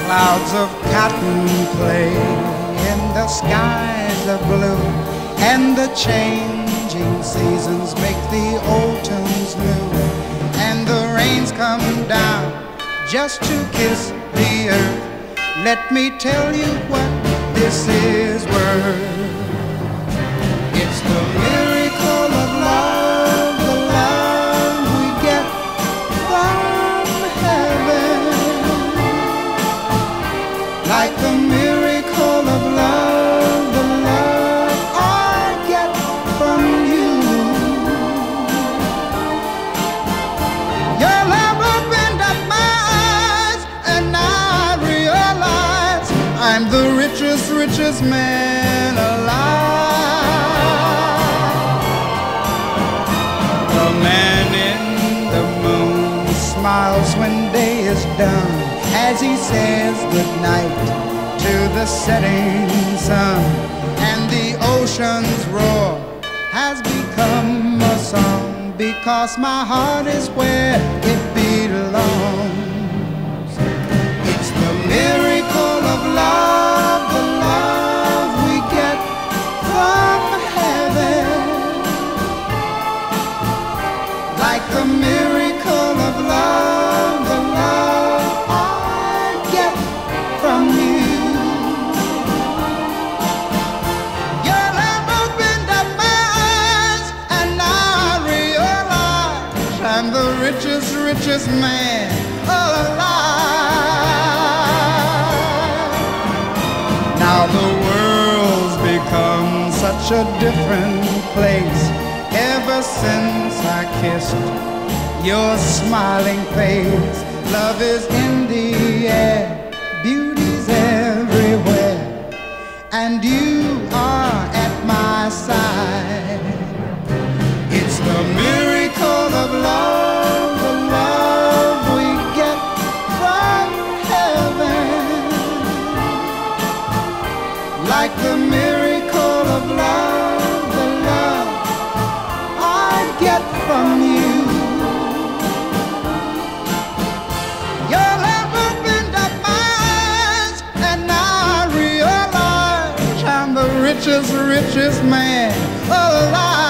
Clouds of cotton play in the skies of blue, and the changing seasons make the autumns new, and the rains come down just to kiss the earth. Let me tell you what this is worth. It's the miracle of love, the love we get from heaven, like the miracle of love, the love I get from you. Your love opened up my eyes, and I realize I'm the richest man alive. The man in the moon smiles when day is done, as he says goodnight to the setting sun, and the ocean's roar has become a song, because my heart is where it belongs. It's the miracle of love, the love we get from heaven, like the miracle of love, the love I get from you. Your love opened up my eyes, and I realize I'm the richest man alive. Now the world's become such a different place ever since I kissed your smiling face. Love is in the air, beauty's everywhere, and you are at my side. It's the miracle of love, the love we get from heaven, like the miracle of love, the love I get from you. Your love opened up my eyes, and I realize I'm the richest man alive.